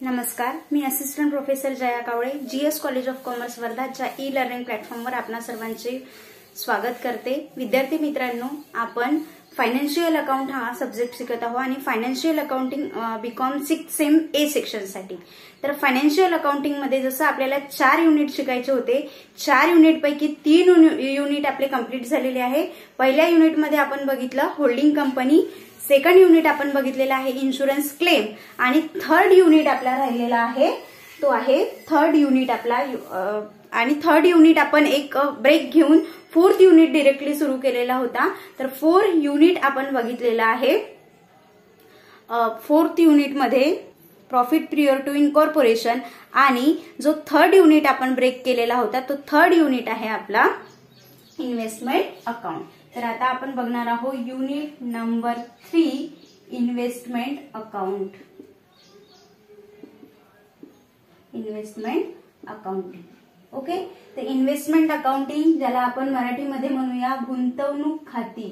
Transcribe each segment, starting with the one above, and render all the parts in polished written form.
नमस्कार, मी assistant professor Jaya Kawale, GS college of commerce वर्धाच्या ई लर्निंग प्लॅटफॉर्मवर आपणा सर्वांचे स्वागत करते। विद्यार्थी मित्रांनो, आपण फायनान्शियल अकाउंट हा सब्जेक्ट शिकत आहोत आणि financial accounting BCom 6 sem A section साठी। तर फायनान्शियल अकाउंटिंग मध्ये जसं आपल्याला 4 युनिट शिकायचे होते, 4 युनिट पैकी 3 युनिट आपले कंप्लीट झालेले आहे। पहिल्या युनिट मध्ये आपण बघितलं होल्डिंग कंपनी, सेकंड युनिट आपण बघितलेला आहे इन्शुरन्स क्लेम आणि थर्ड युनिट आपला राहिलेला आहे तो आहे थर्ड युनिट आपला आणि थर्ड युनिट आपण एक ब्रेक घेऊन फोर्थ युनिट डायरेक्टली सुरू केलेला होता। तर 4 युनिट आपण बघितलेला आहे। फोर्थ युनिट मध्ये प्रॉफिट प्रियर टू इनकॉर्पोरेशन आणि जो थर्ड युनिट आपण ब्रेक केलेला होता तो थर्ड युनिट आहे आपला इन्व्हेस्टमेंट अकाउंट। तर आता आपण बघणार आहोत unit number 3 investment account. Investment accounting, okay. तर इन्व्हेस्टमेंट अकाउंटिंग ज्याला आपण मराठीमध्ये म्हणूया गुंतवणूक खाती।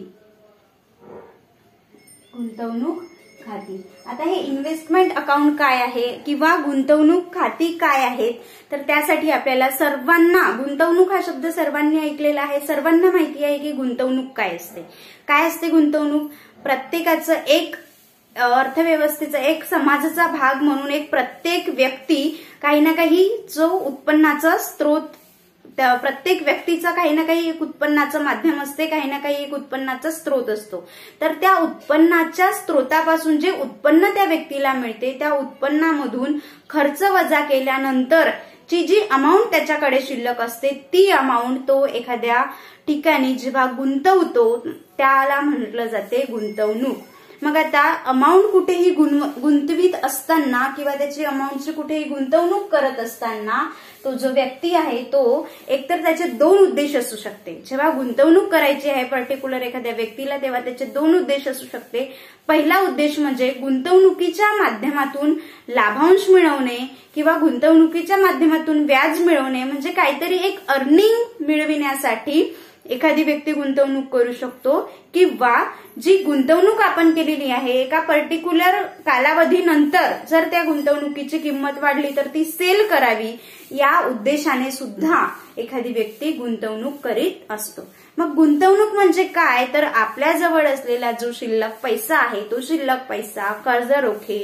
गुंतवणूक खाती। आता हे इन्व्हेस्टमेंट अकाउंट काय आहे किंवा गुंतवणूक खाती काय आहेत, तर त्यासाठी आपल्याला सर्वांना गुंतवणूक हा शब्द सर्वांनी ऐकलेला आहे, सर्वांना माहिती आहे की गुंतवणूक काय असते। काय असते गुंतवणूक? प्रत्येकाचं एक अर्थव्यवस्थेचा एक समाजाचा भाग म्हणून एक प्रत्येक व्यक्ती काही ना काही जो उत्पन्नाचा स्रोत, प्रत्येक व्यक्तीचा काही ना काही एक उत्पन्नाचं माध्यम असते, काही ना काही एक उत्पन्नाचा स्रोत असतो। तर त्या उत्पन्नाच्या स्रोतापासून जे उत्पन्न त्या व्यक्तीला मिळते त्या उत्पन्नामधून खर्च वजा केल्यानंतर ची जी अमाऊंट त्याच्याकडे शिल्लक असते ती अमाऊंट तो एखाद्या ठिकाणी जेव्हा गुंतवतो त्याला म्हटलं जाते गुंतवणूक। मग आता अमाऊंट कुठेही गुंतवित असताना किंवा त्याची अमाऊंटची कुठेही गुंतवणूक करत असताना तो जो व्यक्ती आहे तो एकतर त्याचे 2 उद्देश असू शकते। जेव्हा गुंतवणूक करायची आहे पर्टिक्युलर एखाद्या व्यक्तीला तेव्हा त्याचे 2 उद्देश असू शकते। पहिला उद्देश म्हणजे गुंतवणुकीच्या माध्यमातून लाभांश मिळवणे किंवा गुंतवणुकीच्या माध्यमातून व्याज मिळवणे, म्हणजे काहीतरी एक अर्निंग मिळविण्यासाठी एखादी व्यक्ती गुंतवणूक करू शकतो, किंवा जी गुंतवणूक आपण केलेली आहे एका पर्टिक्युलर कालावधीनंतर जर त्या गुंतवणुकीची किंमत वाढली तर ती सेल करावी या उद्देशाने सुद्धा एखादी व्यक्ती गुंतवणूक करीत असतो। मग गुंतवणूक म्हणजे काय, तर आपल्या जवळ असलेला जो शिल्लक पैसा आहे तो शिल्लक पैसा कर्ज रोखे,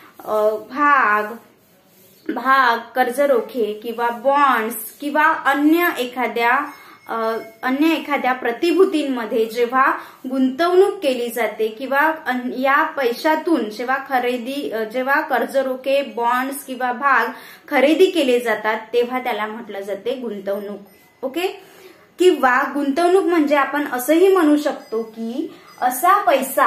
भाग कर्ज रोखे किंवा बॉन्ड्स किंवा अन्य एखाद्या प्रतिभूतींमध्ये जेव्हा गुंतवणूक केली जाते किंवा या पैशातून जेव्हा कर्ज रोखे, बॉन्ड्स किंवा भाग खरेदी केले जातात तेव्हा त्याला म्हटलं जाते गुंतवणूक, ओके। किंवा गुंतवणूक म्हणजे आपण असंही म्हणू शकतो की असा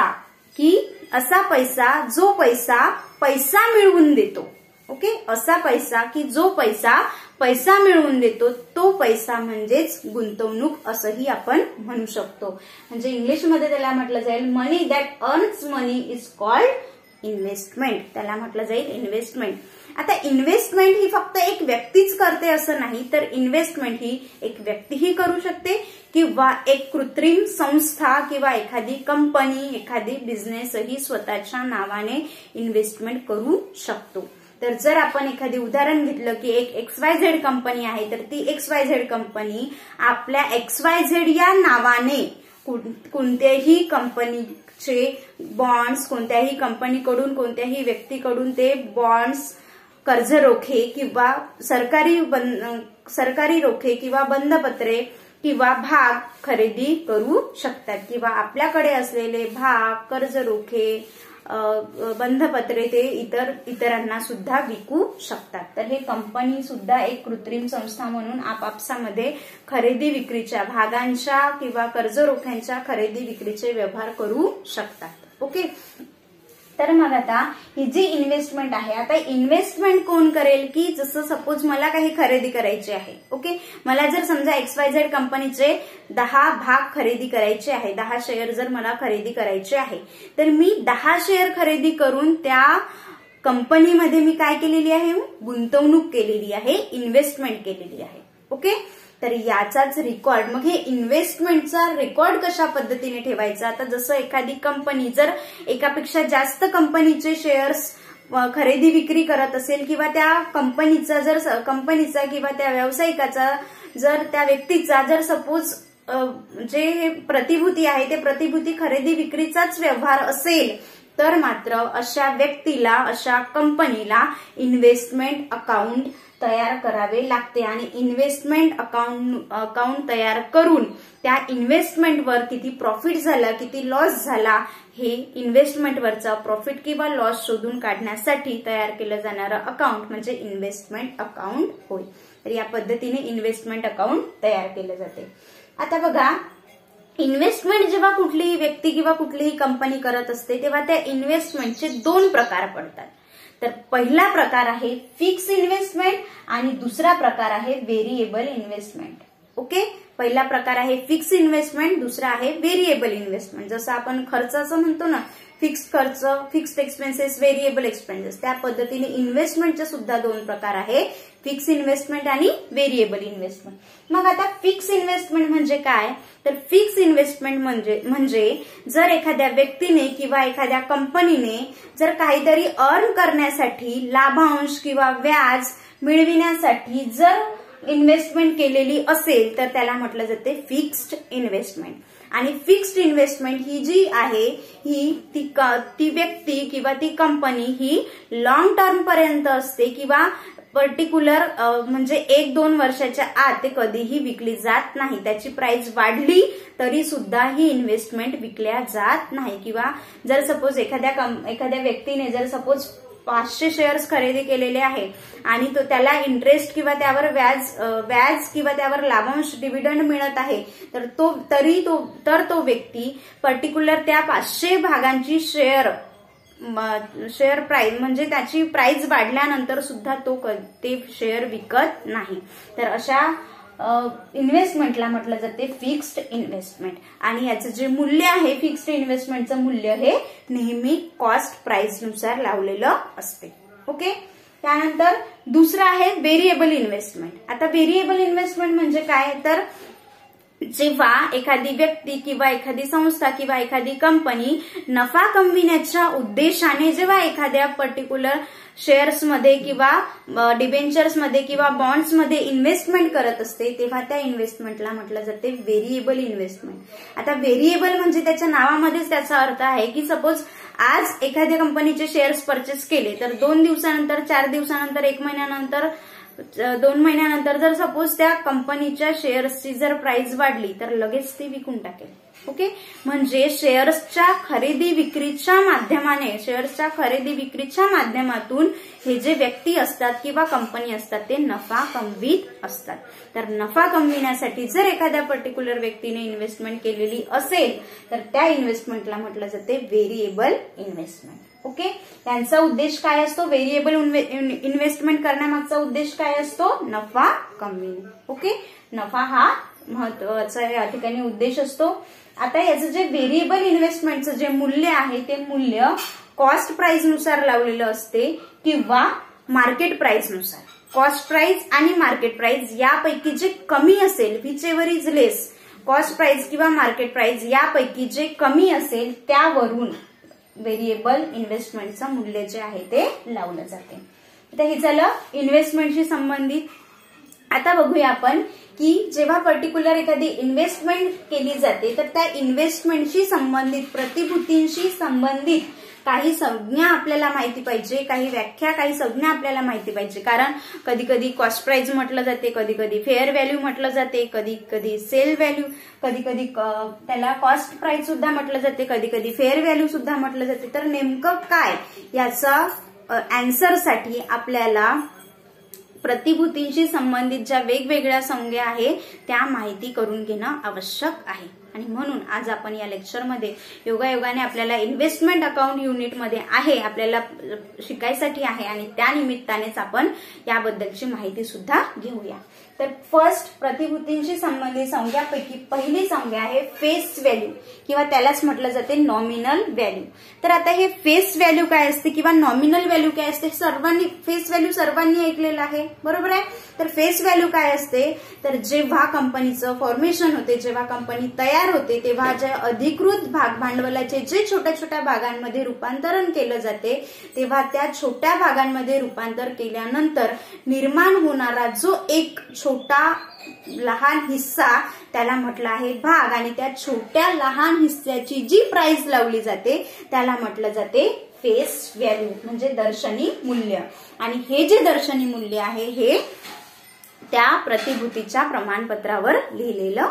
पैसा जो पैसा मिळवून देतो, ओके। असा पैसा की जो पैसा मिळवून देतो तो पैसा म्हणजेच गुंतवणूक असंही आपण म्हणू शकतो। म्हणजे इंग्लिशमध्ये त्याला म्हटलं जाईल money that earns money is called investment, त्याला म्हटलं जाईल इन्व्हेस्टमेंट। आता इन्व्हेस्टमेंट ही फक्त एक व्यक्तीच करते असं नाही, तर इन्व्हेस्टमेंट ही एक व्यक्तीही करू शकते किंवा एक कृत्रिम संस्था किंवा एखादी कंपनी, एखादी बिझनेसही स्वतःच्या नावाने इन्व्हेस्टमेंट करू शकतो। तर जर आपण एखादी उदाहरण घेतलं की एक XYZ कंपनी आहे, तर ती XYZ कंपनी आपल्या XYZ या नावाने कोणत्याही कंपनीचे बॉन्ड्स, कोणत्याही कंपनीकडून कोणत्याही व्यक्तीकडून ते बॉन्ड्स, कर्ज रोखे किंवा सरकारी रोखे किंवा बंधपत्रे किंवा भाग खरेदी करू शकतात, किंवा आपल्याकडे असलेले भाग, कर्ज रोखे, बंधपत्रे ते इतरांना सुद्धा विकू शकतात। तर हे कंपनी सुद्धा एक कृत्रिम संस्था म्हणून आपापसामध्ये खरेदी विक्रीच्या, भागांच्या किंवा कर्ज रोख्यांच्या खरेदी विक्रीचे व्यवहार करू शकतात, ओके। तर मग आता ही जी इन्व्हेस्टमेंट आहे, आता इन्व्हेस्टमेंट कोण करेल की जसं सपोज मला काही खरेदी करायची आहे, ओके। मला जर समजा XYZ कंपनीचे 10 भाग खरेदी करायचे आहे, 10 शेअर जर मला खरेदी करायचे आहे, तर मी 10 शेअर खरेदी करून त्या कंपनीमध्ये मी काय केलेली आहे, गुंतवणूक केलेली आहे, इन्व्हेस्टमेंट केलेली आहे, ओके। तर याचाच रेकॉर्ड, मग हे इन्व्हेस्टमेंटचा रेकॉर्ड कशा पद्धतीने ठेवायचा, आता जसं एखादी कंपनी जर एकापेक्षा जास्त कंपनीचे शेअर्स खरेदी विक्री करत असेल किंवा त्या कंपनीचा किंवा त्या व्यावसायिकाचा जर त्या व्यक्तीचा जर सपोज जे प्रतिभूती आहे ते प्रतिभूती खरेदी विक्रीचाच व्यवहार असेल तर मात्र अशा व्यक्तीला अशा कंपनीला इन्व्हेस्टमेंट अकाउंट तयार करावे लागते आणि इन्व्हेस्टमेंट अकाउंट तयार करून त्या इन्व्हेस्टमेंटवर किती प्रॉफिट झाला किती लॉस झाला हे इन्व्हेस्टमेंटवरचा प्रॉफिट किंवा लॉस शोधून काढण्यासाठी तयार केलं जाणारं अकाउंट म्हणजे इन्व्हेस्टमेंट अकाउंट होय. तर या पद्धतीने इन्व्हेस्टमेंट अकाउंट तयार केलं जाते. आता बघा, इन्व्हेस्टमेंट जेव्हा कुठलीही व्यक्ती किंवा कुठलीही कंपनी करत असते तेव्हा त्या इन्व्हेस्टमेंटचे 2 प्रकार पडतात. तर पहिला प्रकार आहे फिक्स इन्व्हेस्टमेंट आणि दुसरा प्रकार आहे व्हेरिएबल इन्व्हेस्टमेंट. ओके, पहिला प्रकार आहे फिक्स इन्व्हेस्टमेंट, दुसरा आहे व्हेरिएबल इन्व्हेस्टमेंट. जसं आपण खर्चाचं म्हणतो ना, फिक्स खर्च, फिक्स्ड एक्सपेन्सेस, व्हेरिएबल एक्सपेन्सेस, त्या पद्धतीने इन्व्हेस्टमेंटचे सुद्धा 2 प्रकार आहे, फिक्स इन्व्हेस्टमेंट आणि व्हेरिएबल इन्व्हेस्टमेंट. मग आता फिक्स इन्व्हेस्टमेंट म्हणजे काय, तर फिक्स इन्व्हेस्टमेंट म्हणजे जर एखाद्या व्यक्तीने किंवा एखाद्या कंपनीने जर काहीतरी अर्न करण्यासाठी लाभांश किंवा व्याज मिळविण्यासाठी जर इन्व्हेस्टमेंट केलेली असेल तर त्याला म्हटलं जाते फिक्स्ड इन्व्हेस्टमेंट. आणि फिक्स्ड इन्व्हेस्टमेंट ही जी आहे ही ती व्यक्ती किंवा ती कंपनी ही लॉंग टर्म पर्यंत असते किंवा पर्टिक्युलर म्हणजे 1-2 वर्षाच्या आत ते कधीही विकली जात नाही. त्याची प्राइस वाढली तरी सुद्धा ही इन्व्हेस्टमेंट विकल्या जात नाही. किंवा जर सपोज एखाद्या व्यक्तीने जर सपोज 500 शेअर्स खरेदी केलेले आहे आणि तो त्याला इंटरेस्ट किंवा त्यावर व्याज किंवा त्यावर लाभांश डिव्हिडंड मिळत आहे तर तो व्यक्ती पर्टिक्युलर त्या 500 भागांची शेअर प्राइस म्हणजे त्याची प्राइस वाढल्यानंतर सुद्धा ते शेअर विकत नाही. तर अशा इन्व्हेस्टमेंटला म्हटलं जाते फिक्स्ड इन्व्हेस्टमेंट. आणि याचं जे मूल्य आहे फिक्स्ड इन्व्हेस्टमेंटचं मूल्य हे नेहमी कॉस्ट प्राइस नुसार लावलेलं असते. ओके, त्यानंतर दुसरं आहे व्हेरिएबल इन्व्हेस्टमेंट. आता व्हेरिएबल इन्व्हेस्टमेंट म्हणजे काय, तर जेव्हा एखादी व्यक्ती किंवा एखादी संस्था किंवा एखादी कंपनी नफा कमविण्याच्या उद्देशाने जेव्हा एखाद्या पर्टिक्युलर शेअर्समध्ये किंवा डिबेंचर्समध्ये किंवा बॉन्ड्समध्ये इन्व्हेस्टमेंट करत असते तेव्हा त्या इन्व्हेस्टमेंटला म्हटलं जाते व्हेरिएबल इन्व्हेस्टमेंट. आता व्हेरिएबल म्हणजे त्याच्या नावामध्येच त्याचा अर्थ आहे की सपोज आज एखाद्या कंपनीचे शेअर्स परचेस केले तर 2 दिवसानंतर, 4 दिवसानंतर, 1 महिन्यानंतर, 2 महिन्यानंतर जर सपोज त्या कंपनीच्या शेअर्सची जर प्राइस वाढली तर लगेच ती विकून टाकेल. ओके, म्हणजे शेअर्सच्या खरेदी विक्रीच्या माध्यमातून हे जे व्यक्ती असतात किंवा कंपनी असतात ते नफा कमवीत असतात. तर नफा कमविण्यासाठी जर एखाद्या पर्टिक्युलर व्यक्तीने इन्व्हेस्टमेंट केलेली असेल तर त्या इन्व्हेस्टमेंटला म्हटलं जाते व्हेरिएबल इन्व्हेस्टमेंट. ओके, त्यांचा उद्देश काय असतो, व्हेरिएबल इन्व्हेस्टमेंट करण्यामागचा उद्देश काय असतो, नफा कमविणे. ओके, नफा हा महत्वाचा या ठिकाणी उद्देश असतो. आता याचं जे व्हेरिएबल इन्व्हेस्टमेंटचं जे मूल्य आहे ते मूल्य कॉस्ट प्राइस नुसार लावलेलं असते किंवा मार्केट प्राइस नुसार. कॉस्ट प्राइस आणि मार्केट प्राइस यापैकी जे कमी असेल, whichever is less, cost price किंवा मार्केट प्राइस यापैकी जे कमी असेल त्यावरून व्हेरिएबल इन्व्हेस्टमेंटचं मूल्य जे आहे ते लावलं जाते. तर हे झालं इन्व्हेस्टमेंटशी संबंधित. आता बघूया आपण की जेव्हा पर्टिक्युलर एखादी इन्व्हेस्टमेंट केली जाते तर त्या इन्व्हेस्टमेंटशी संबंधित, प्रतिभूतींशी संबंधित काही संज्ञा आपल्याला माहिती पाहिजे, काही व्याख्या, काही संज्ञा आपल्याला माहिती पाहिजे. कारण कधी कधी कॉस्ट प्राइस म्हटलं जाते, कधी कधी फेअर व्हॅल्यू म्हटलं जाते, कधी कधी सेल व्हॅल्यू, कधी कधी त्याला कॉस्ट प्राइस सुद्धा म्हटलं जाते, कधी कधी फेअर व्हॅल्यू सुद्धा म्हटलं जाते. तर नेमकं काय याचा अँसरसाठी आपल्याला प्रतिभूतींशी संबंधित ज्या वेगवेगळ्या संज्ञा आहे त्या माहिती करून घेणं आवश्यक आहे. आणि म्हणून आज आपण या लेक्चरमध्ये योगायोगाने आपल्याला इन्व्हेस्टमेंट अकाउंट युनिटमध्ये आहे आपल्याला शिकायसाठी आहे आणि त्या निमित्तानेच आपण याबद्दलची माहिती सुद्धा घेऊया. तर फर्स्ट, प्रतिभूतींशी संबंधित संज्ञापैकी पहिली संज्ञा आहे फेस व्हॅल्यू किंवा त्यालाच म्हटलं जाते नॉमिनल व्हॅल्यू. तर आता हे फेस व्हॅल्यू काय असते किंवा नॉमिनल व्हॅल्यू काय असते, फेस व्हॅल्यू सर्वांनी ऐकलेलं आहे, बरोबर आहे. तर फेस व्हॅल्यू काय असते, तर जेव्हा कंपनीचं फॉर्मेशन होते, जेव्हा कंपनी तयार तयार होते तेव्हा ज्या अधिकृत भाग भांडवलाचे जे छोट्या छोट्या भागांमध्ये रूपांतरण केलं जाते तेव्हा त्या छोट्या भागांमध्ये रूपांतर केल्यानंतर निर्माण होणारा जो एक छोटा लहान हिस्सा त्याला म्हटलं आहे भाग, आणि त्या छोट्या लहान हिस्स्याची जी प्राइस लावली जाते त्याला म्हटलं जाते फेस व्हॅल्यू म्हणजे दर्शनी मूल्य. आणि हे जे दर्शनी मूल्य आहे हे त्या प्रतिभूतीच्या प्रमाणपत्रावर दिलेलं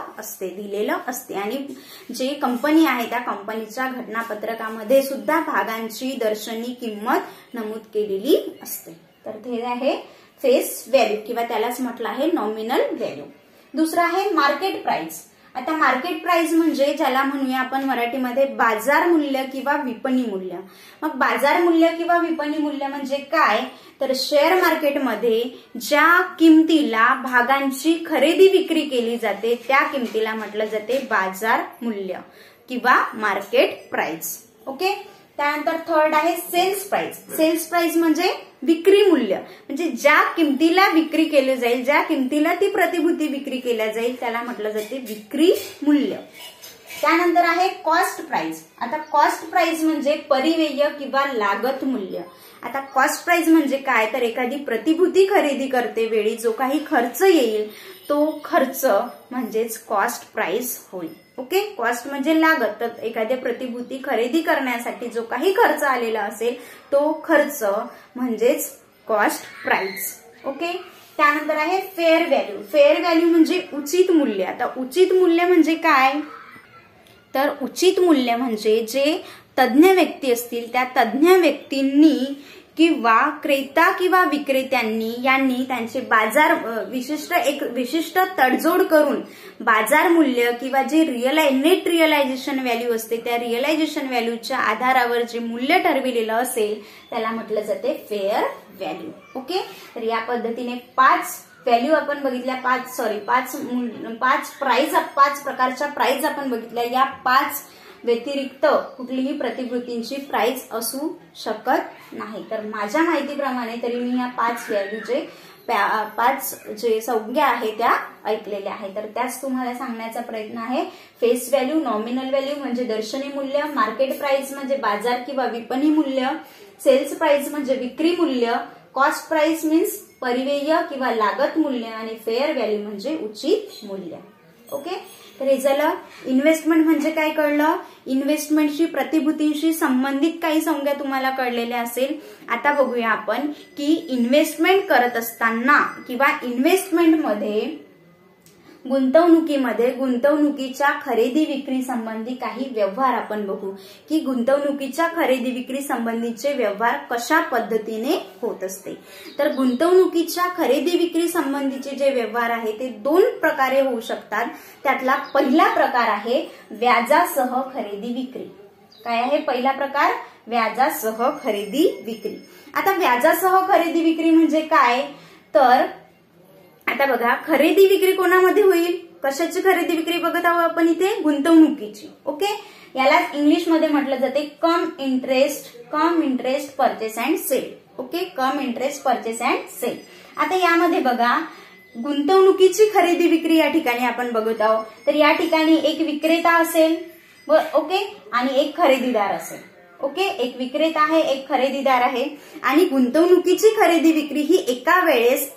असते. आणि जे कंपनी आहे त्या कंपनीच्या घटनापत्रकामध्ये सुद्धा भागांची दर्शनी किंमत नमूद केलेली असते. तर हे आहे फेस व्हॅल्यू किंवा त्यालाच म्हटलं आहे नॉमिनल व्हॅल्यू. दुसरं आहे मार्केट प्राइस. आता मार्केट प्राइस म्हणजे ज्याला म्हणूया आपण मराठीमध्ये बाजार मूल्य किंवा विपणी मूल्य. मग बाजार मूल्य किंवा विपणी मूल्य म्हणजे काय, तर शेअर मार्केटमध्ये ज्या किमतीला भागांची खरेदी विक्री केली जाते त्या किमतीला म्हटलं जाते बाजार मूल्य किंवा मार्केट प्राइस. ओके. त्यानंतर थर्ड आहे सेल्स प्राइस. सेल्स प्राइस म्हणजे विक्री मूल्य, म्हणजे ज्या किमतीला विक्री केली जाईल, ज्या किमतीला ती प्रतिभूती विक्री केल्या जाईल त्याला म्हटलं जाते विक्री मूल्य. त्यानंतर आहे कॉस्ट प्राइस. आता कॉस्ट प्राइस म्हणजे परिव्यय किंवा लागत मूल्य. आता कॉस्ट प्राइस म्हणजे काय, तर एखादी प्रतिभूती खरेदी करते वेळी जो काही खर्च येईल तो खर्च म्हणजेच कॉस्ट प्राइस होईल. ओके. कॉस्ट म्हणजे लागत, तर एखाद्या प्रतिभूती खरेदी करण्यासाठी जो काही खर्च आलेला असेल तो खर्च म्हणजेच कॉस्ट प्राइस. ओके. त्यानंतर आहे फेअर व्हॅल्यू. फेअर व्हॅल्यू म्हणजे उचित मूल्य. आता उचित मूल्य म्हणजे काय, तर उचित मूल्य म्हणजे जे तज्ञ व्यक्ती असतील त्या तज्ञ व्यक्तींनी किंवा क्रेता किंवा विक्रेत्यांनी यांनी त्यांचे बाजार विशिष्ट तडजोड करून बाजार मूल्य किंवा जे नेट रिअलायझेशन व्हॅल्यू असते त्या रिअलायझेशन व्हॅल्यूच्या आधारावर जे मूल्य ठरविलेलं असेल त्याला म्हटलं जाते फेअर व्हॅल्यू. ओके. तर या पद्धतीने 5 व्हॅल्यू आपण बघितल्या, 5 प्रकारच्या प्राइस आपण बघितल्या. या 5 व्यतिरिक्त कुठलीही प्रतिभूतींची प्राइस असू शकत नाही. तर माझ्या माहितीप्रमाणे तरी मी या 5 व्हॅल्यूचे 5 जे संज्ञा आहे त्या ऐकलेल्या आहे. तर त्याच तुम्हाला सांगण्याचा प्रयत्न आहे. फेस व्हॅल्यू, नॉमिनल व्हॅल्यू म्हणजे दर्शनी मूल्य, मार्केट प्राइस म्हणजे बाजार किंवा विपणी मूल्य, सेल्स प्राइस म्हणजे विक्री मूल्य, कॉस्ट प्राइस मीन्स परिव्यय किंवा लागत मूल्य, आणि फेअर व्हॅल्यू म्हणजे उचित मूल्य. ओके. तर हे झालं. इन्व्हेस्टमेंट म्हणजे काय कळलं, इन्व्हेस्टमेंटशी प्रतिभूतींशी संबंधित काही संज्ञा तुम्हाला कळलेल्या असेल. आता बघूया आपण की इन्व्हेस्टमेंट करत असताना किंवा इन्व्हेस्टमेंटमध्ये गुंतवणुकीच्या खरेदी विक्री संबंधी काही व्यवहार आपण बघू की गुंतवणुकीच्या खरेदी विक्री संबंधीचे व्यवहार कशा पद्धतीने होत असते. तर गुंतवणुकीच्या खरेदी विक्री संबंधीचे जे व्यवहार आहे ते 2 प्रकारे होऊ शकतात. त्यातला पहिला प्रकार आहे व्याजासह खरेदी विक्री. काय आहे पहिला प्रकार, व्याजासह खरेदी विक्री. आता व्याजासह खरेदी विक्री म्हणजे काय, तर आता बघा खरेदी विक्री कोणामध्ये होईल, कशाची खरेदी विक्री बघत आहोत आपण इथे, गुंतवणुकीची. ओके. याला इंग्लिशमध्ये म्हटलं जाते cum interest purchase and sale. Okay. Cum interest purchase and sale. आता यामध्ये बघा गुंतवणुकीची खरेदी विक्री या ठिकाणी आपण बघत आहोत. तर या ठिकाणी एक विक्रेता असेल, ओके, आणि एक खरेदीदार असेल. ओके. एक विक्रेता आहे, एक खरेदीदार आहे, आणि गुंतवणुकीची खरेदी विक्री ही एका वेळेस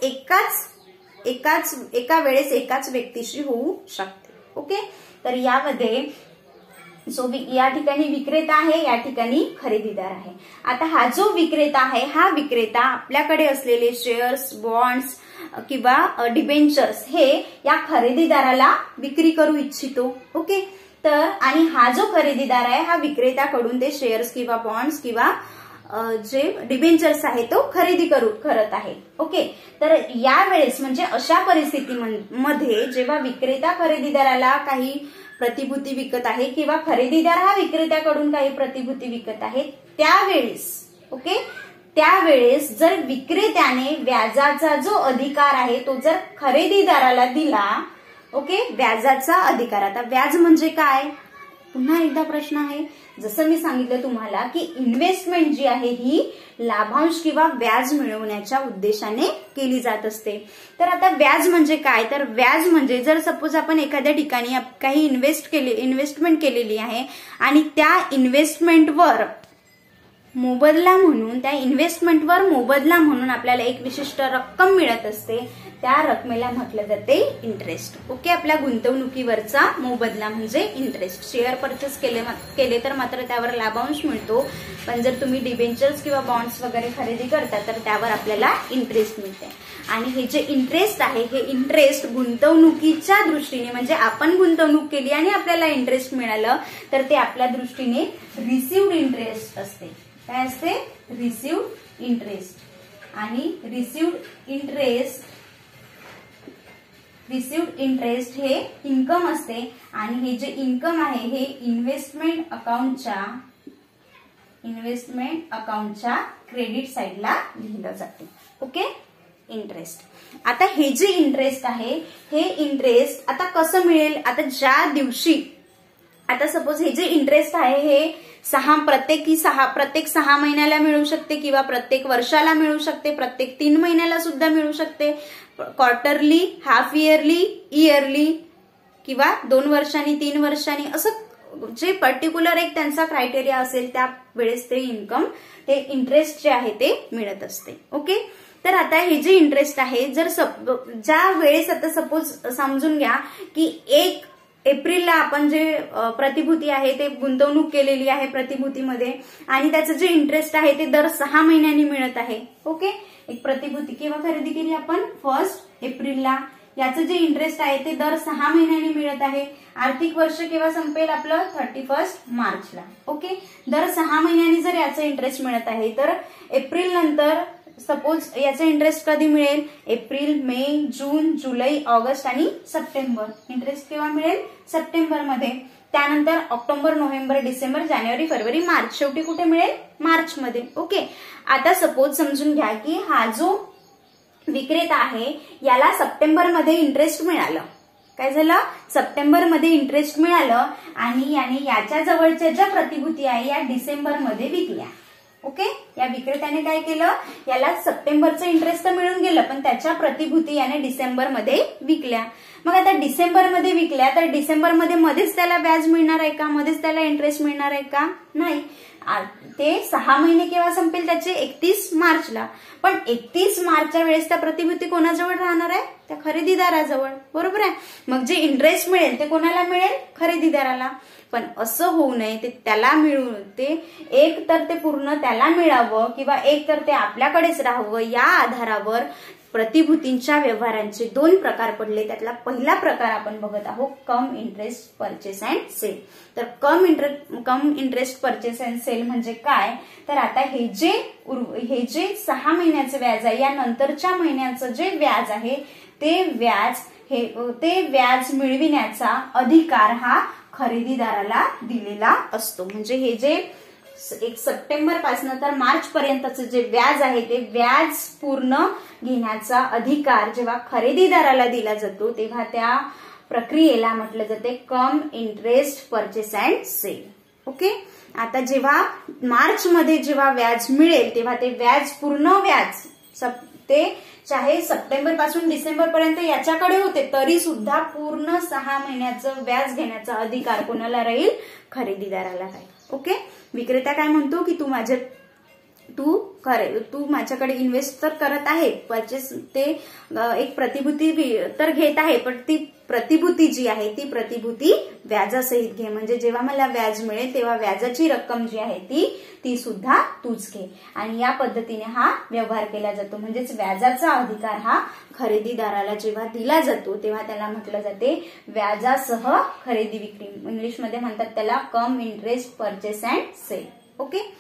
एकाच व्यक्तीशी होऊ शकते. ओके. तर यामध्ये या ठिकाणी विक्रेता आहे, या ठिकाणी खरेदीदार आहे. आता हा जो विक्रेता आहे हा विक्रेता आपल्याकडे असलेले शेअर्स, बॉन्ड्स किंवा डिबेंचर्स हे या खरेदीदाराला विक्री करू इच्छितो. ओके. तर आणि हा जो खरेदीदार आहे हा विक्रेत्याकडून ते शेअर्स किंवा बॉन्ड्स किंवा जे डिबेंचर्स आहे तो खरेदी करत आहे. ओके. तर यावेळेस म्हणजे अशा परिस्थितीमध्ये जेव्हा विक्रेता खरेदीदाराला काही प्रतिभूती विकत आहे किंवा खरेदीदार हा विक्रेत्याकडून काही प्रतिभूती विकत आहे त्यावेळेस, ओके, त्यावेळेस जर विक्रेत्याने व्याजाचा जो अधिकार आहे तो जर खरेदीदाराला दिला, ओके, व्याजाचा अधिकार. आता व्याज म्हणजे काय, पुन्हा एकदा प्रश्न आहे, जसं मी सांगितलं तुम्हाला की इन्व्हेस्टमेंट जी आहे ही लाभांश किंवा व्याज मिळवण्याच्या उद्देशाने केली जात असते. तर आता व्याज म्हणजे काय, तर व्याज म्हणजे जर सपोज आपण एखाद्या ठिकाणी काही इन्व्हेस्टमेंट केलेली आहे आणि त्या इन्व्हेस्टमेंटवर मोबदला म्हणून, त्या इन्व्हेस्टमेंटवर मोबदला म्हणून आपल्याला एक विशिष्ट रक्कम मिळत असते, त्या रकमेला म्हटलं जाते इंटरेस्ट. ओके, आपल्या गुंतवणुकीवरचा मोबदला म्हणजे इंटरेस्ट. शेअर परचेस केले तर मात्र त्यावर लाभांश मिळतो, पण जर तुम्ही डिबेंचर्स किंवा बॉन्ड्स वगैरे खरेदी करता तर त्यावर आपल्याला इंटरेस्ट मिळते. आणि हे जे इंटरेस्ट आहे हे इंटरेस्ट गुंतवणुकीच्या दृष्टीने, म्हणजे आपण गुंतवणूक केली आणि आपल्याला इंटरेस्ट मिळालं तर ते आपल्या दृष्टीने रिसिव्ड इंटरेस्ट असते. काय असते? Received interest. आणि रिसिव्ड इंटरेस्ट हे इन्कम असते आणि हे जे इन्कम आहे हे इन्व्हेस्टमेंट अकाउंटच्या क्रेडिट साइडला लिहिलं जाते. Okay, interest. आता हे जे इंटरेस्ट आहे हे इंटरेस्ट आता कसं मिळेल, आता ज्या दिवशी, आता सपोज हे जे इंटरेस्ट आहे हे प्रत्येक 6 महिन्याला मिळू शकते किंवा प्रत्येक वर्षाला मिळू शकते, प्रत्येक 3 महिन्याला सुद्धा मिळू शकते, क्वार्टरली, हाफ इयरली किंवा 2 वर्षांनी, 3 वर्षांनी, असं जे पर्टिक्युलर एक त्यांचा क्रायटेरिया असेल त्या वेळेस ते इन्कम, ते इंटरेस्ट जे आहे ते मिळत असते. ओके, तर आता हे जे इंटरेस्ट आहे जर ज्या वेळेस, आता सपोज समजून घ्या की 1 एप्रिलला आपण जे प्रतिभूती आहे ते गुंतवणूक केलेली आहे प्रतिभूतीमध्ये आणि त्याचं जे इंटरेस्ट आहे ते दर 6 महिन्यांनी मिळत आहे. ओके, एक प्रतिभूती केव्हा खरेदी केली आपण? 1 एप्रिलला. याचं जे इंटरेस्ट आहे ते दर 6 महिन्यांनी मिळत आहे. आर्थिक वर्ष केव्हा संपेल आपलं? 31 मार्चला. ओके, दर 6 महिन्यांनी जर याचं इंटरेस्ट मिळत आहे तर एप्रिल नंतर सपोज याचा इंटरेस्ट कधी मिळेल? एप्रिल, मे, जून, जुलै, ऑगस्ट आणि सप्टेंबर. इंटरेस्ट केव्हा मिळेल? सप्टेंबरमध्ये. त्यानंतर ऑक्टोबर, नोव्हेंबर, डिसेंबर, जानेवारी, फेब्रुवारी, मार्च. शेवटी कुठे मिळेल? मार्चमध्ये. ओके, आता सपोज समजून घ्या की हा जो विक्रेता आहे याला सप्टेंबरमध्ये इंटरेस्ट मिळालं. काय झालं? सप्टेंबरमध्ये इंटरेस्ट मिळालं आणि याने याच्या जवळच्या ज्या प्रतिभूती आहे या डिसेंबरमध्ये विकल्या. ओके, या विक्रेत्याने काय केलं? याला सप्टेंबरचं इंटरेस्ट तर मिळून गेलं पण त्याच्या प्रतिभूती याने डिसेंबरमध्ये विकल्या. मग आता डिसेंबरमध्ये विकल्या तर डिसेंबरमध्ये मध्येच त्याला व्याज मिळणार आहे का? मध्येच त्याला इंटरेस्ट मिळणार आहे का? नाही. ते 6 महिने केव्हा संपेल त्याचे? 31 मार्चला. पण 31 मार्चच्या वेळेस त्या प्रतिभूती कोणाजवळ राहणार आहे? त्या खरेदीदाराजवळ. बरोबर आहे. मग जे इंटरेस्ट मिळेल ते कोणाला मिळेल? खरेदीदाराला. पण असं होऊ नये, ते त्याला मिळून, ते एक तर ते पूर्ण त्याला मिळावं किंवा एक तर ते आपल्याकडेच राहावं, या आधारावर प्रतिभूतींच्या व्यवहारांचे 2 प्रकार पडले. त्यातला पहिला प्रकार आपण बघत आहोत cum interest purchase and sale. तर cum interest purchase and sale म्हणजे काय? तर आता हे जे 6 महिन्याचं व्याज आहे या नंतरच्या महिन्याचं जे व्याज आहे ते व्याज मिळविण्याचा अधिकार हा खरेदीदाराला दिलेला असतो. म्हणजे हे जे 1 सप्टेंबर पासून तर मार्च पर्यंतचं जे व्याज आहे ते व्याज पूर्ण घेण्याचा अधिकार जेव्हा खरेदीदाराला दिला जातो तेव्हा त्या प्रक्रियेला म्हटलं जाते cum interest purchase and sale. Okay, आता जेव्हा मार्च मध्ये जेव्हा व्याज मिळेल तेव्हा ते व्याज पूर्ण व्याज ते चाहे सप्टेंबर पासून डिसेंबर पर्यंत याच्याकडे होते तरी सुद्धा पूर्ण 6 महिन्याचं व्याज घेण्याचा अधिकार कोणाला राहील? खरेदीदाराला राहील. ओके, विक्रेता काय म्हणतो की तू माझ्याकडे इन्व्हेस्ट तर करत आहे, परचेस ते एक प्रतिभूती तर घेत आहे, पण ती प्रतिभूती जी आहे ती प्रतिभूती व्याजासहित घे. म्हणजे जेव्हा मला व्याज मिळेल तेव्हा व्याजाची रक्कम जी आहे ती सुद्धा तूच घे. आणि या पद्धतीने हा व्यवहार केला जातो. म्हणजेच व्याजाचा अधिकार हा खरेदीदाराला जेव्हा दिला जातो तेव्हा त्याला म्हटलं जाते व्याजासह खरेदी विक्री. इंग्लिशमध्ये म्हणतात त्याला cum interest purchase and sale. Okay,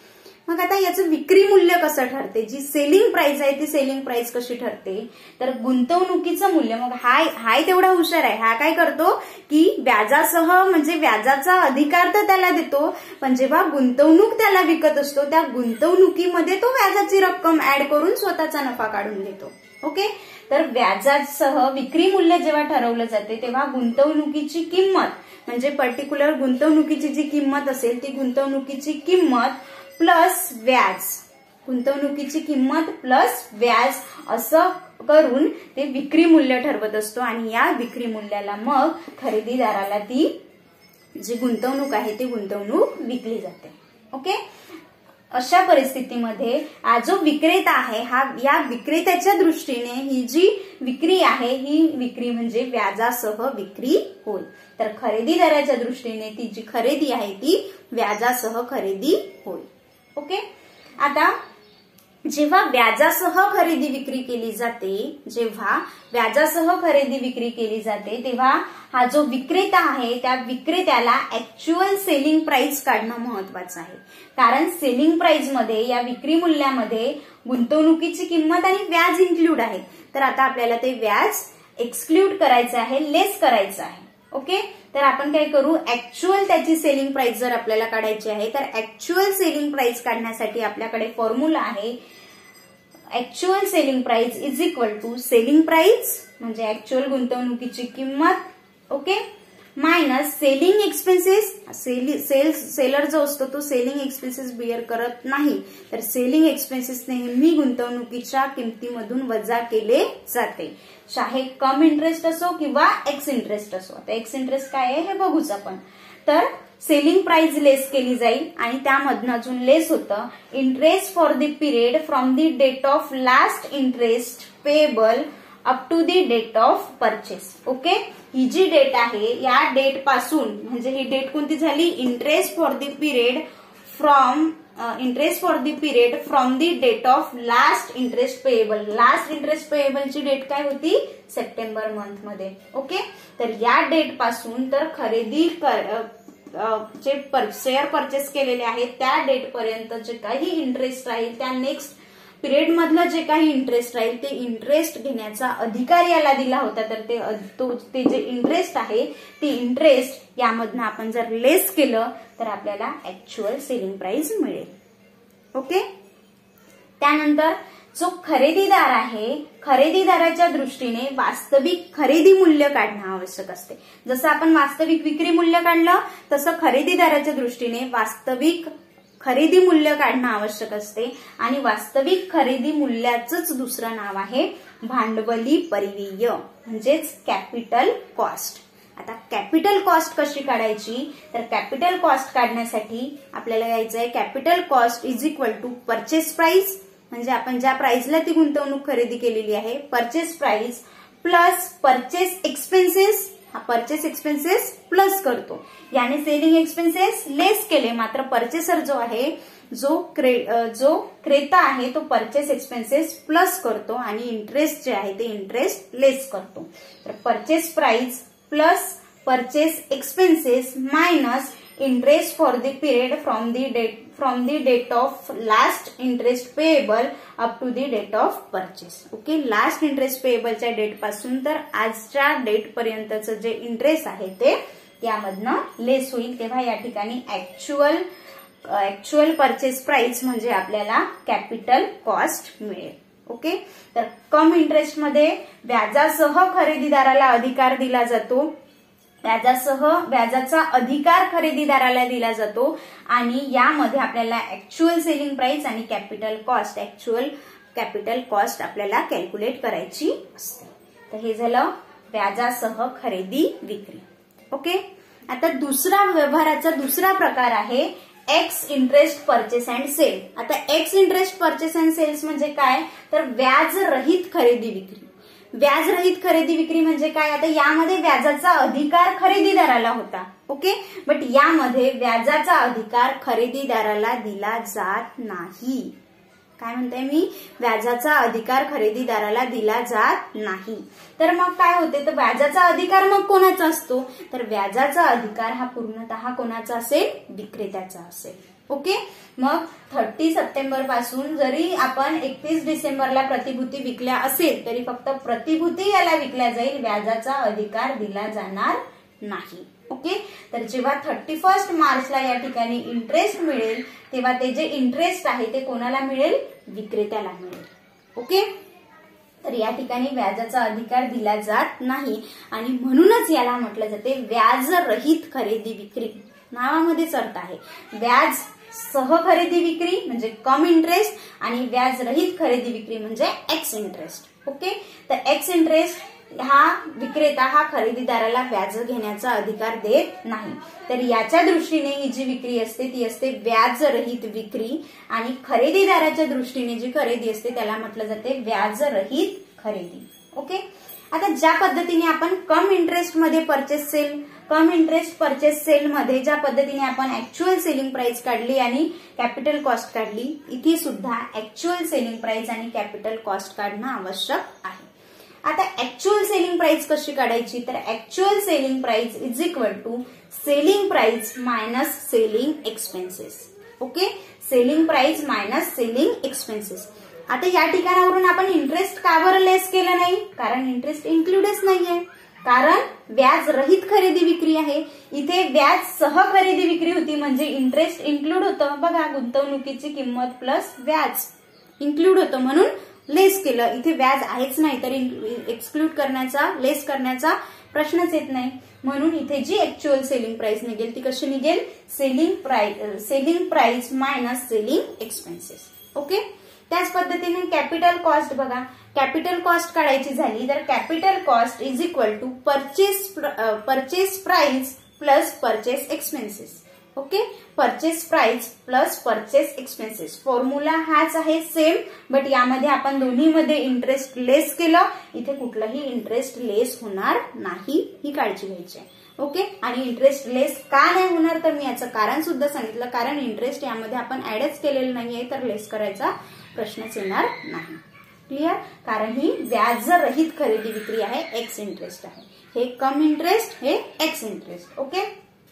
मग आता याचं विक्री मूल्य कसं ठरते, जी सेलिंग प्राइस आहे ती सेलिंग प्राइस कशी ठरते, तर गुंतवणुकीचं मूल्य. मग हाय तेवढा हुशार आहे, हा काय करतो की व्याजासह म्हणजे व्याजाचा अधिकार तर त्याला देतो, पण जेव्हा गुंतवणूक त्याला विकत असतो त्या गुंतवणुकीमध्ये तो व्याजाची रक्कम ऍड करून स्वतःचा नफा काढून घेतो. ओके, तर व्याजासह विक्री मूल्य जेव्हा ठरवलं जाते तेव्हा गुंतवणुकीची किंमत म्हणजे पर्टिक्युलर गुंतवणुकीची जी किंमत असेल ती गुंतवणुकीची किंमत प्लस व्याज, गुंतवणुकीची किंमत प्लस व्याज असं करून ते विक्री मूल्य ठरवत असतो आणि या विक्री मूल्याला मग खरेदीदाराला ती जी गुंतवणूक आहे ती गुंतवणूक विकली जाते. ओके, अशा परिस्थितीमध्ये हा जो विक्रेता आहे हा या विक्रेत्याच्या दृष्टीने ही जी विक्री आहे ही विक्री म्हणजे व्याजासह विक्री होईल. तर खरेदीदाराच्या दृष्टीने ती जी खरेदी आहे ती व्याजासह खरेदी होईल. ओके, आता जेव्हा व्याजासह खरेदी विक्री केली जाते, जेव्हा व्याजासह खरेदी विक्री केली जाते तेव्हा हा जो विक्रेता आहे त्या विक्रेत्याला ऍक्च्युअल सेलिंग प्राइस काढणं महत्वाचं आहे. कारण सेलिंग प्राइस मध्ये या विक्री मूल्यामध्ये गुंतवणुकीची किंमत आणि व्याज इन्क्लूड आहे. तर आता आपल्याला ते व्याज एक्सक्लूड करायचं आहे, लेस करायचं आहे. ओके, तर आपण काय करू, ऍक्च्युअल त्याची सेलिंग प्राइस जर आपल्याला काढायची आहे तर ऍक्च्युअल सेलिंग प्राइस काढण्यासाठी आपल्याकडे फॉर्म्युला आहे actual selling price is equal to selling price म्हणजे ऍक्च्युअल गुंतवणुकीची किंमत, okay, minus selling expenses. Seller जो असतो तो सेलिंग एक्सपेन्सेस बिअर करत नाही, तर सेलिंग एक्सपेन्सेस नेहमी गुंतवणुकीच्या किमतीमधून वजा केले जाते, चाहे कम इंटरेस्ट असो किंवा एक्स इंटरेस्ट असो. आता एक्स इंटरेस्ट काय आहे हे बघूच आपण. तर सेलिंग प्राइस लेस केली जाईल आणि त्यामधनं अजून लेस होतं interest for the period from the date of last interest payable up to the date of purchase. Okay, ही जी डेट आहे या डेट पासून म्हणजे ही डेट कोणती झाली, interest for the period from the date of last interest payable. Last interest पेएबलची डेट काय होती, सप्टेंबर मंथ मध्ये. ओके, तर या डेट पासून तर खरेदी जे शेअर परचेस केलेले आहेत त्या डेट पर्यंत जे काही इंटरेस्ट राहील त्या नेक्स्ट पिरियड मधलं जे काही इंटरेस्ट राहील ते इंटरेस्ट घेण्याचा अधिकार याला दिला होता. तर ते जे इंटरेस्ट आहे ते इंटरेस्ट यामधनं आपण जर लेस केलं तर आपल्याला ऍक्च्युअल सेलिंग प्राइस मिळेल. ओके, त्यानंतर जो खरेदीदार आहे खरेदीदाराच्या दृष्टीने वास्तविक खरेदी मूल्य काढणं आवश्यक असते. जसं आपण वास्तविक विक्री मूल्य काढलं तसं खरेदीदाराच्या दृष्टीने वास्तविक खरेदी मूल्य काढणं आवश्यक असते आणि वास्तविक खरेदी मूल्याचंच दुसरं नाव आहे भांडवली परिव्यय म्हणजेच कॅपिटल कॉस्ट. आता कॅपिटल कॉस्ट कशी काढायची, तर कॅपिटल कॉस्ट काढण्यासाठी आपल्याला यायचं आहे capital cost is equal to purchase price म्हणजे आपण ज्या प्राइसला ती गुंतवणूक खरेदी केलेली आहे purchase price plus purchase expenses. हा परचेस एक्सपेन्सेस प्लस करतो, याने सेलिंग एक्सपेन्सेस लेस केले, मात्र परचेसर जो आहे जो क्रेता आहे तो परचेस एक्सपेन्सेस प्लस करतो आणि इंटरेस्ट जे आहे ते इंटरेस्ट लेस करतो. तर purchase price plus purchase expenses minus interest for the period from the date of last interest payable up to the date of purchase. Okay, last interest पेएबलच्या date पासून तर आजच्या डेट पर्यंतचं जे इंटरेस्ट आहे ते यामधनं लेस होईल. तेव्हा या ठिकाणी ऍक्च्युअल परचेस प्राइस म्हणजे आपल्याला कॅपिटल कॉस्ट मिळेल. ओके, तर कम इंटरेस्ट मध्ये व्याजासह खरेदीदाराला अधिकार दिला जातो, व्याजाचा अधिकार खरेदीदाराला दिला जातो आणि यामध्ये आपल्याला ऍक्च्युअल सेलिंग प्राइस आणि ऍक्च्युअल कॅपिटल कॉस्ट आपल्याला कॅल्क्युलेट करायची असते. तर हे झालं व्याजासह खरेदी विक्री. ओके, आता व्यवहाराचा दुसरा प्रकार आहे ex interest purchase and sale. आता ex interest purchase and sales म्हणजे काय, तर व्याज रहित खरेदी विक्री. व्याज रहित खरेदी विक्री म्हणजे काय, आता यामध्ये व्याजाचा अधिकार खरेदीदाराला होता. ओके, बट यामध्ये व्याजाचा अधिकार खरेदीदाराला दिला जात नाही. काय म्हणते मी, व्याजाचा अधिकार खरेदीदाराला दिला जात नाही. तर मग काय होते, तर व्याजाचा अधिकार मग कोणाचा असतो, तर व्याजाचा अधिकार हा पूर्णतः कोणाचा असेल, विक्रेत्याचा असेल. ओके, मग 30 सप्टेंबर पासून जरी आपण 31 डिसेंबरला प्रतिभूती विकल्या असेल तरी फक्त प्रतिभूती याला विकल्या जाईल, व्याजाचा अधिकार दिला जाणार नाही. ओके, तर जेव्हा 31 मार्चला या ठिकाणी इंटरेस्ट मिळेल तेव्हा ते जे इंटरेस्ट आहे ते कोणाला मिळेल? विक्रेत्याला मिळेल. ओके, तर या ठिकाणी व्याजाचा अधिकार दिला जात नाही आणि म्हणूनच याला म्हटलं जाते व्याजरहित खरेदी विक्री. नावामध्येच अर्थ आहे. व्याज सह खरेदी विक्री म्हणजे कम इंटरेस्ट आणि व्याजरहित खरेदी विक्री म्हणजे एक्स इंटरेस्ट. ओके, तर एक्स इंटरेस्ट हा विक्रेता हा खरेदीदाराला व्याज घेण्याचा अधिकार देत नाही. तर याच्या दृष्टीने ही जी विक्री असते ती असते व्याजरहित विक्री आणि खरेदीदाराच्या दृष्टीने जी खरेदी असते त्याला म्हटलं जाते व्याजरहित खरेदी. ओके, आता ज्या पद्धतीने आपण कम इंटरेस्ट मध्ये purchase sale, cum interest purchase sale मध्ये ज्या पद्धतीने आपण ऍक्च्युअल सेलिंग प्राइस काढली आणि कॅपिटल कॉस्ट काढली, इथे सुद्धा ऍक्च्युअल सेलिंग प्राइस आणि कॅपिटल कॉस्ट काढणं आवश्यक आहे. आता ऍक्च्युअल सेलिंग प्राइस कशी काढायची? तर actual selling price is equal to selling price minus selling expenses. Okay, selling price minus selling expenses. आता या ठिकाणावरून आपण इंटरेस्ट का बरं लेस केलं नाही? कारण इंटरेस्ट इन्क्लूडच नाहीये, कारण व्याज रहित खरेदी विक्री आहे. इथे व्याज सह खरेदी विक्री होती म्हणजे इंटरेस्ट इन्क्लूड होतं. बघा, गुंतवणुकीची किंमत प्लस व्याज इन्क्लूड होतं म्हणून लेस केलं. इथे व्याज आहेच नाही तर एक्सक्लूड करण्याचा, लेस करण्याचा प्रश्नच येत नाही. म्हणून इथे जी ऍक्च्युअल सेलिंग प्राइस निघेल ती कशी निघेल? Selling price minus selling expenses. Okay, त्याच पद्धतीने कॅपिटल कॉस्ट बघा, कॅपिटल कॉस्ट काढायची झाली तर capital cost is equal to purchase price plus purchase expenses. Okay, purchase price plus purchase expenses. Formula हाच आहे सेम, बट यामध्ये आपण दोन्हीमध्ये इंटरेस्ट लेस केलं. इथे कुठलाही इंटरेस्ट लेस होणार नाही, ही काळजी घ्यायची आहे. ओके, आणि इंटरेस्ट लेस का नाही होणार तर मी याचं कारण सुद्धा सांगितलं. कारण इंटरेस्ट यामध्ये आपण ऍडच केलेलं नाहीये तर लेस करायचा प्रश्नच येणार नाही. क्लिअर? कारण ही व्याजरहित खरेदी विक्री आहे, एक्स इंटरेस्ट आहे. हे कम इंटरेस्ट, हे एक्स इंटरेस्ट. ओके,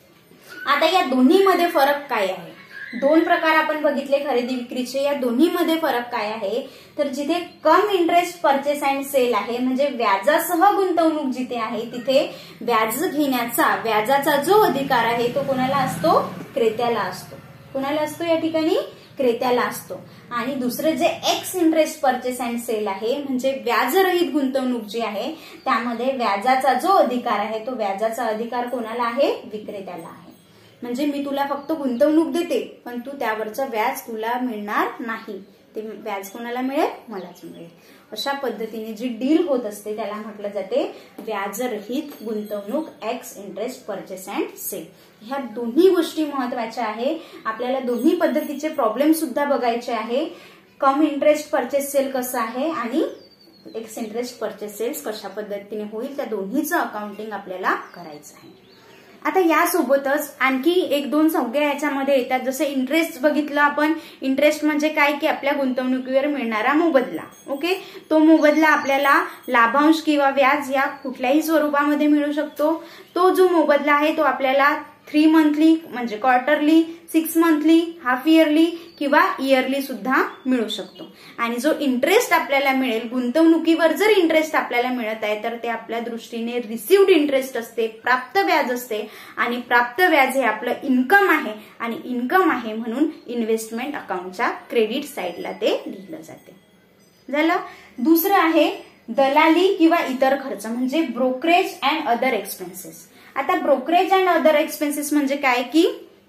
आता या दोन्हीमध्ये फरक काय आहे? दोन प्रकार आपण बघितले खरेदी विक्रीचे. या दोन्हीमध्ये फरक काय आहे? तर जिथे cum interest purchase and sale आहे म्हणजे व्याजासह गुंतवणूक जिथे आहे तिथे व्याज घेण्याचा, व्याजाचा जो अधिकार आहे तो कोणाला असतो? क्रेत्याला असतो. कोणाला असतो या ठिकाणी? क्रेत्याला असतो. आणि दुसरं जे ex interest purchase and sale आहे म्हणजे व्याजरहित गुंतवणूक जी आहे त्यामध्ये व्याजाचा जो अधिकार आहे तो व्याजाचा अधिकार कोणाला आहे? विक्रेत्याला आहे. म्हणजे मी तुला फक्त गुंतवणूक देते पण तू त्यावरचं व्याज तुला मिळणार नाही. ते व्याज कोणाला मिळेल? मलाच मिळेल. अशा पद्धतीने जी डील होत असते त्याला म्हटलं जाते व्याजरहित गुंतवणूक, ex interest purchase and sale. ह्या दोन्ही गोष्टी महत्वाच्या आहे. आपल्याला दोन्ही पद्धतीचे प्रॉब्लेम सुद्धा बघायचे आहे. कम इंटरेस्ट परचेस सेल कसं आहे आणि एक्स इंटरेस्ट परचेस सेल्स कशा पद्धतीने होईल त्या दोन्हीचं अकाउंटिंग आपल्याला करायचं आहे. आता यासोबतच आणखी एक दोन संज्ञा याच्यामध्ये येतात. जसं इंटरेस्ट बघितलं आपण. इंटरेस्ट म्हणजे काय की आपल्या गुंतवणुकीवर मिळणारा मोबदला. ओके, तो मोबदला आपल्याला लाभांश किंवा व्याज या कुठल्याही स्वरूपामध्ये मिळू शकतो. तो जो मोबदला आहे तो आपल्याला 3 मंथली म्हणजे क्वार्टरली, 6 मंथली, हाफ इयरली किंवा इयरली सुद्धा मिळू शकतो. आणि जो इंटरेस्ट आपल्याला मिळेल, गुंतवणुकीवर जर इंटरेस्ट आपल्याला मिळत आहे तर ते आपल्या दृष्टीने रिसिव्ड इंटरेस्ट असते, प्राप्त व्याज असते. आणि प्राप्त व्याज हे आपलं इन्कम आहे आणि इन्कम आहे म्हणून इन्व्हेस्टमेंट अकाउंटच्या क्रेडिट साईडला ते लिहिलं जाते. झालं. दुसरं आहे दलाली किंवा इतर खर्च म्हणजे ब्रोकरेज अँड अदर एक्सपेन्सेस. आता ब्रोकरेज अँड अदर एक्सपेन्सेस म्हणजे काय की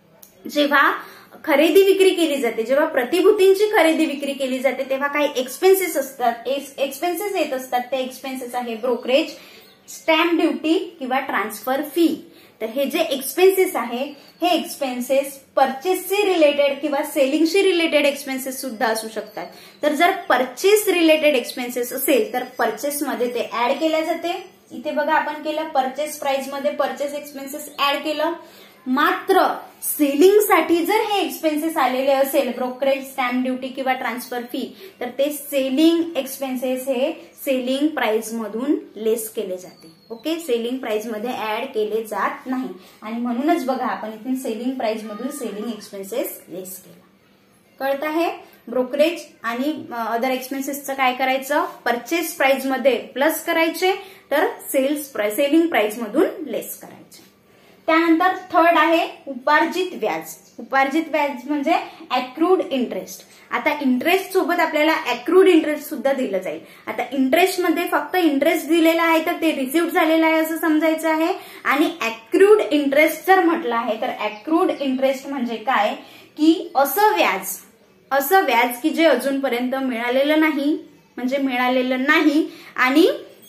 जेव्हा खरेदी विक्री केली जाते, जेव्हा प्रतिभूतींची खरेदी विक्री केली जाते तेव्हा काही एक्सपेन्सेस असतात, एक्सपेन्सेस येत असतात. ते एक्सपेन्सेस आहे ब्रोकरेज, स्टॅम्प ड्युटी किंवा ट्रान्सफर फी. तर हे जे एक्सपेन्सेस आहे हे एक्सपेन्सेस परचेसशी रिलेटेड किंवा सेलिंगशी रिलेटेड एक्सपेन्सेस सुद्धा असू शकतात. तर जर परचेस रिलेटेड एक्सपेन्सेस असेल तर परचेसमध्ये ते ऍड केल्या जाते. इथे बघा आपण केलं परचेस प्राइस मध्ये परचेस एक्सपेन्सेस ऍड केलं. मात्र सेलिंगसाठी जर हे एक्सपेन्सेस आलेले असेल, ब्रोकरेज, स्टॅम्प ड्युटी किंवा ट्रान्सफर फी, तर ते सेलिंग एक्सपेन्सेस हे सेलिंग प्राइस मधून लेस केले जाते. ओके, सेलिंग प्राइस मध्ये ऍड केले जात नाही आणि म्हणूनच बघा आपण इथे सेलिंग प्राइस मधून सेलिंग एक्सपेन्सेस लेस केला. कळत आहे? ब्रोकरेज आणि अदर एक्सपेन्सेसचं काय करायचं, परचेस प्राइस मध्ये प्लस करायचे, तर सेलिंग प्राइस मधून लेस करायचे. त्यानंतर थर्ड आहे उपार्जित व्याज. उपार्जित व्याज म्हणजे अॅक्रूड इंटरेस्ट. आता इंटरेस्ट सोबत आपल्याला अॅक्रूड इंटरेस्ट सुद्धा दिलं जाईल. आता इंटरेस्ट मध्ये फक्त इंटरेस्ट दिलेला आहे तर ते रिसिव्ह झालेलं आहे असं समजायचं आहे. आणि अॅक्रूड इंटरेस्ट जर म्हटलं आहे तर अॅक्रूड इंटरेस्ट म्हणजे काय की असं व्याज की जे अजूनपर्यंत मिळालेलं नाही, म्हणजे मिळालेलं नाही आणि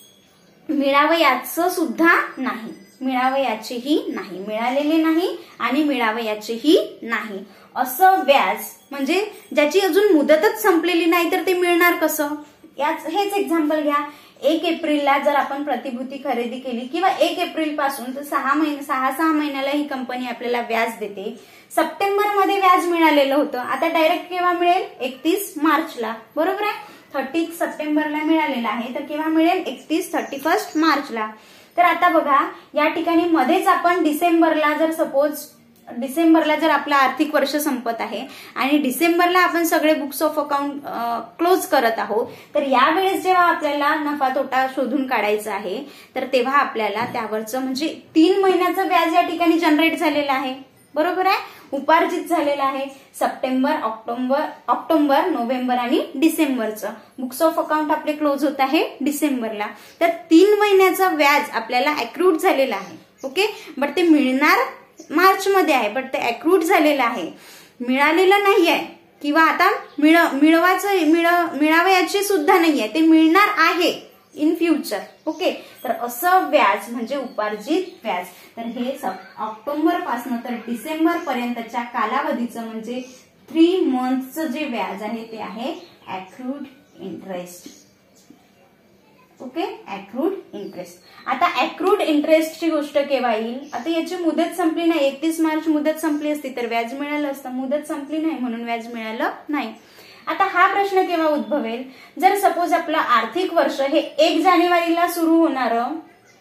मिळावयाचं सुद्धा नाही, मिळावयाचेही नाही, मिळालेले नाही आणि मिळावयाचेही नाही असं व्याज, म्हणजे ज्याची अजून मुदतच संपलेली नाही तर ते मिळणार कसं. हेच एक्झाम्पल घ्या. 1 एप्रिलला जर आपण प्रतिभूती खरेदी केली किंवा 1 एप्रिल पासून तर 6 महिन्याला ही कंपनी आपल्याला व्याज देते. सप्टेंबर मध्ये व्याज मिळालेलं होतं, आता डायरेक्ट केव्हा मिळेल, 31 मार्चला. बरोबर आहे, 30 सप्टेंबरला मिळालेलं आहे तर केव्हा मिळेल, 31 मार्चला. तर आता बघा या ठिकाणी मध्येच आपण डिसेंबरला जर आपलं आर्थिक वर्ष संपत आहे आणि डिसेंबरला आपण सगळे बुक्स ऑफ अकाउंट क्लोज करत आहोत, तर यावेळेस जेव्हा आपल्याला नफा तोटा शोधून काढायचा आहे तर तेव्हा आपल्याला त्यावरचं म्हणजे 3 महिन्याचं व्याज या ठिकाणी जनरेट झालेलं आहे. बरोबर आहे, उपार्जित झालेलं आहे. सप्टेंबर, ऑक्टोबर, नोव्हेंबर आणि डिसेंबरचं बुक्स ऑफ अकाउंट आपले क्लोज होत आहे डिसेंबरला. तर 3 महिन्याचं व्याज आपल्याला अॅक्रूड झालेलं आहे. ओके, बट ते मिळणार मार्च मध्ये आहे, बट ते अॅक्रूड झालेलं आहे, मिळालेलं नाहीये किंवा आता मिळावयाचे सुद्धा नाहीये, ते मिळणार आहे इन फ्युचर. ओके, तर असं व्याज म्हणजे उपार्जित व्याज. तर हे ऑक्टोबर पासून तर डिसेंबर पर्यंतच्या कालावधीचं म्हणजे 3 मंथचं जे व्याज आहे ते आहे accrued interest. Okay, accrued interest. आता अॅक्रूड इंटरेस्टची गोष्ट केव्हा येईल, आता याची मुदत संपली नाही, 31 मार्च मुदत संपली असती तर व्याज मिळालं असतं, मुदत संपली नाही म्हणून व्याज मिळालं नाही. आता हा प्रश्न केव्हा उद्भवेल, जर सपोज आपलं आर्थिक वर्ष हे 1 जानेवारीला सुरू होणारं,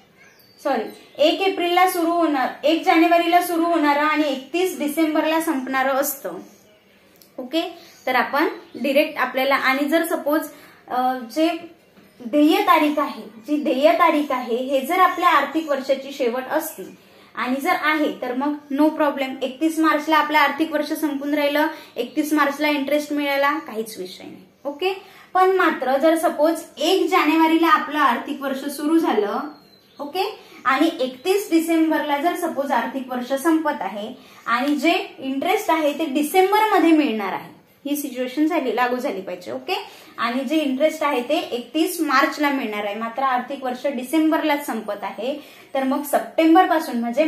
1 एप्रिलला सुरू होणार, 1 जानेवारीला सुरू होणारं आणि 31 डिसेंबरला संपणारं असतं. ओके, तर आपण डिरेक्ट आपल्याला, आणि जर सपोज जे देय तारीख आहे हे जर आपल्या आर्थिक वर्षाची शेवट असती आणि जर आहे तर मग नो प्रॉब्लेम, 31 मार्चला आपलं आर्थिक वर्ष संपून राहिलं, 31 मार्चला इंटरेस्ट मिळाला, काहीच विषय नाही. ओके, पण मात्र जर सपोज 1 जानेवारीला आपलं आर्थिक वर्ष सुरू झालं, ओके, आणि 31 डिसेंबरला जर सपोज आर्थिक वर्ष संपत आहे आणि जे इंटरेस्ट आहे ते डिसेंबरमध्ये मिळणार आहे, ही सिच्युएशन लागू झाली पाहिजे. ओके, आणि जे इंटरेस्ट आहे ते 31 मार्चला मिळणार आहे, मात्र आर्थिक वर्ष डिसेंबरलाच संपत आहे, तर मग सप्टेंबर पासून म्हणजे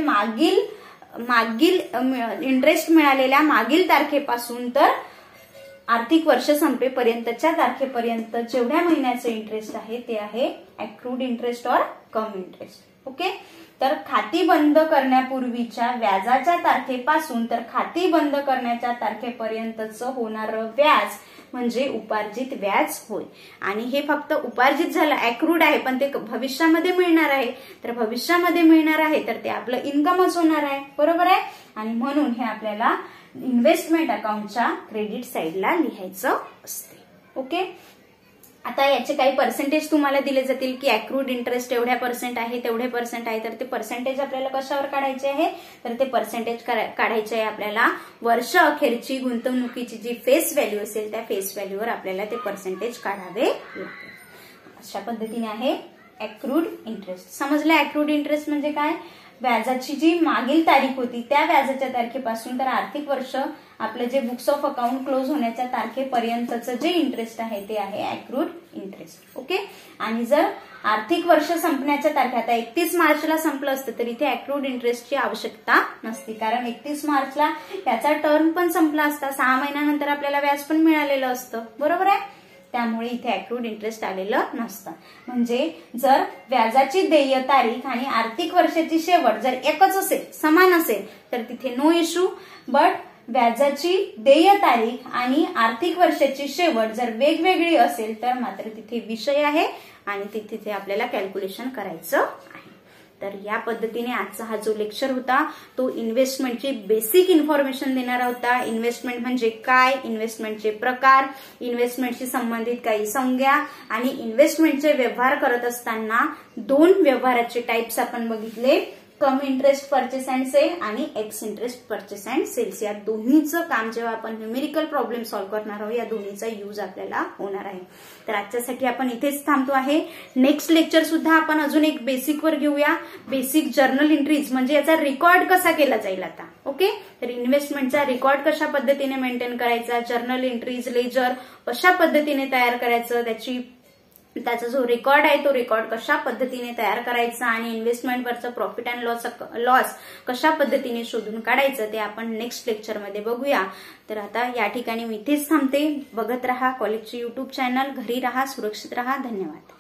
मागील इंटरेस्ट मिळालेल्या मागील तारखेपासून तर आर्थिक वर्ष संपेपर्यंतच्या तारखेपर्यंत जेवढ्या महिन्याचे इंटरेस्ट आहे ते आहे accrued interest or cum interest. Okay, तर खाती बंद करण्यापूर्वीच्या व्याजाच्या तारखेपासून तर खाती बंद करण्याच्या तारखेपर्यंतचं होणारं व्याज म्हणजे उपार्जित व्याज होय. आणि हे फक्त उपार्जित झालं, अॅक्रूड आहे, पण ते भविष्यामध्ये मिळणार आहे, तर भविष्यामध्ये मिळणार आहे तर ते आपलं इन्कमच होणार आहे. बरोबर आहे, आणि म्हणून हे आपल्याला इन्व्हेस्टमेंट अकाउंटच्या क्रेडिट साईडला लिहायचं असते. ओके, आता याचे काही पर्सेंटेज तुम्हाला दिले जातील की अॅक्रूड इंटरेस्ट एवढ्या पर्सेंट आहे, तेवढे पर्सेंट आहे, तर ते पर्सेंटेज आपल्याला कशावर काढायचे आहे, तर ते पर्सेंटेज काढायचे आहे आपल्याला वर्ष अखेरची गुंतवणुकीची जी फेस व्हॅल्यू असेल त्या फेस व्हॅल्यूवर आपल्याला ते पर्सेंटेज काढावे लागतील. अशा पद्धतीने आहे अॅक्रूड इंटरेस्ट. समजलं अॅक्रूड इंटरेस्ट म्हणजे काय, व्याजाची जी मागील तारीख होती त्या व्याजाच्या तारखेपासून तर आर्थिक वर्ष आपलं जे बुक्स ऑफ अकाउंट क्लोज होण्याच्या तारखेपर्यंतचं जे इंटरेस्ट आहे ते आहे अॅक्रूड इंटरेस्ट. ओके, आणि जर आर्थिक वर्ष संपण्याच्या तारखे, आता 31 मार्चला संपलं असतं तर इथे अॅक्रूड इंटरेस्टची आवश्यकता नसती, कारण 31 मार्चला त्याचा टर्म पण संपला असता, 6 महिन्यानंतर आपल्याला व्याज पण मिळालेलं असतं. बरोबर आहे, त्यामुळे इथे अॅक्रूड इंटरेस्ट आलेलं नसतं. म्हणजे जर व्याजाची देय तारीख आणि आर्थिक वर्षाची शेवट जर एकच असेल, समान असेल, तर तिथे नो इश्यू. बट व्याजाची देय तारीख आणि आर्थिक वर्षाची शेवट जर वेगवेगळी असेल तर मात्र तिथे विषय आहे आणि तिथे आपल्याला कॅल्क्युलेशन करायचं आहे. तर या पद्धतीने आजचा हा जो लेक्चर होता तो इन्व्हेस्टमेंटची बेसिक इन्फॉर्मेशन देणारा होता. इन्व्हेस्टमेंट म्हणजे काय, इन्व्हेस्टमेंटचे प्रकार, इन्व्हेस्टमेंटशी संबंधित काही संज्ञा आणि इन्व्हेस्टमेंटचे व्यवहार करत असताना 2 व्यवहाराचे टाइप्स आपण बघितले, cum interest purchase and sale आणि ex interest purchase and sales. या दोन्हीचं काम जेव्हा आपण न्यूमेरिकल प्रॉब्लेम सॉल्व्ह करणार आहोत या दोन्हीचा यूज आपल्याला होणार आहे. तर आजच्यासाठी आपण इथेच थांबतो आहे. नेक्स्ट लेक्चर सुद्धा आपण अजून एक बेसिक वर घेऊया, बेसिक जर्नल एंट्रीज म्हणजे याचा रेकॉर्ड कसा केला जाईल आता. ओके, तर इन्व्हेस्टमेंटचा रेकॉर्ड कशा पद्धतीने मेंटेन करायचा, जर्नल एंट्रीज लेजर कशा पद्धतीने तयार करायचं, त्याचा जो रेकॉर्ड आहे तो रेकॉर्ड कशा पद्धतीने तयार करायचा आणि इन्व्हेस्टमेंटवरचं प्रॉफिट अँड लॉस कशा पद्धतीने शोधून काढायचं ते आपण नेक्स्ट लेक्चरमध्ये बघूया. तर आता या ठिकाणी मी इथेच थांबते. बघत रहा कॉलेजचे YouTube चॅनल. घरी रहा, सुरक्षित रहा. धन्यवाद.